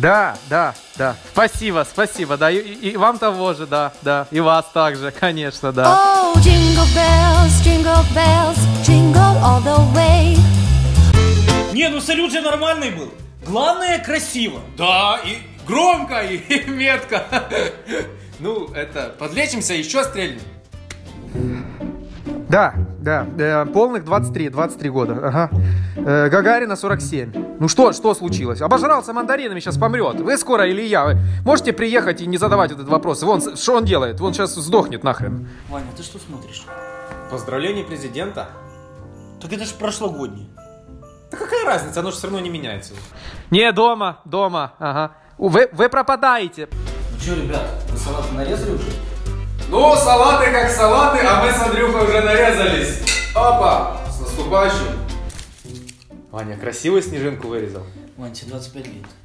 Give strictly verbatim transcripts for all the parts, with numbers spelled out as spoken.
Да, да, да. Спасибо, спасибо, да. И, и вам того же, да, да. И вас также, конечно, да. Oh, jingle bells, jingle bells, jingle all the way. Не, ну салют же нормальный был. Главное, красиво. Да, и громко, и метко. Ну, это, подлечимся, еще стрельнем. Да, да, э, полных двадцать три, двадцать три года, ага. Э, Гагарина сорок семь. Ну что, что случилось? Обожрался мандаринами, сейчас помрет. Вы скоро или я? Вы можете приехать и не задавать этот вопрос? Вон, что он делает? Он сейчас сдохнет нахрен. Ваня, ты что смотришь? Поздравление президента. Так это же прошлогодний. Да какая разница, оно же все равно не меняется. Не, дома, дома, ага. Вы, вы пропадаете. Ну что, ребят, вы салаты нарезали уже? Ну, салаты как салаты, а мы с Андрюхой уже нарезались. Опа, с наступающим. Ваня, красивую снежинку вырезал. Вань, тебе двадцать пять лет.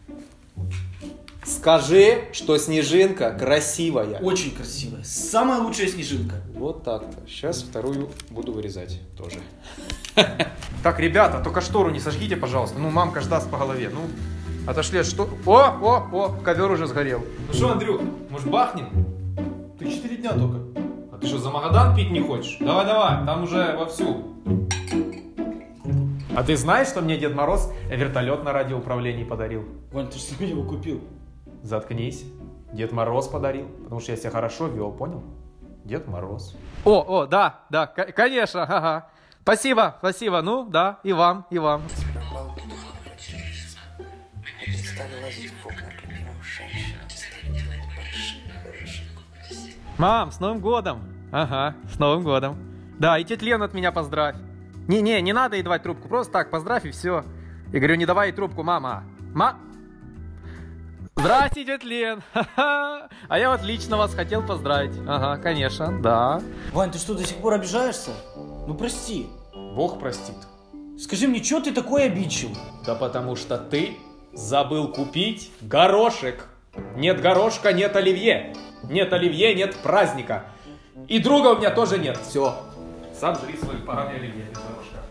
Скажи, что снежинка красивая. Очень красивая. Самая лучшая снежинка. Вот так-то. Сейчас вторую буду вырезать тоже. Так, ребята, только штору не сожгите, пожалуйста. Ну, мамка ж даст по голове. Ну, отошли от шторы. О, о, о, ковер уже сгорел. Ну что, Андрюх, может бахнем? Ты четыре дня только. А ты что, за Магадан пить не хочешь? Давай-давай, там уже вовсю. А ты знаешь, что мне Дед Мороз вертолет на радиоуправлении подарил? Вань, ты же сам его купил. Заткнись. Дед Мороз подарил, потому что я себя хорошо вел, понял? Дед Мороз. О, о, да, да, конечно, ага. Спасибо, спасибо, ну, да, и вам, и вам. Мам, с Новым годом! Ага, с Новым годом. Да, и тетя Лена от меня поздравь. Не-не, не надо ей давать трубку, просто так, поздравь и все. Я говорю, не давай ей трубку, мама. Ма... Здрасте, тетя Лен. Ха-ха. А я вот лично вас хотел поздравить. Ага, конечно, да. Вань, ты что, до сих пор обижаешься? Ну прости. Бог простит. Скажи мне, что ты такой обидчивый? Да потому что ты забыл купить горошек. Нет горошка, нет оливье. Нет оливье, нет праздника. И друга у меня тоже нет. Все. Сам жри свой поганый оливье без горошка.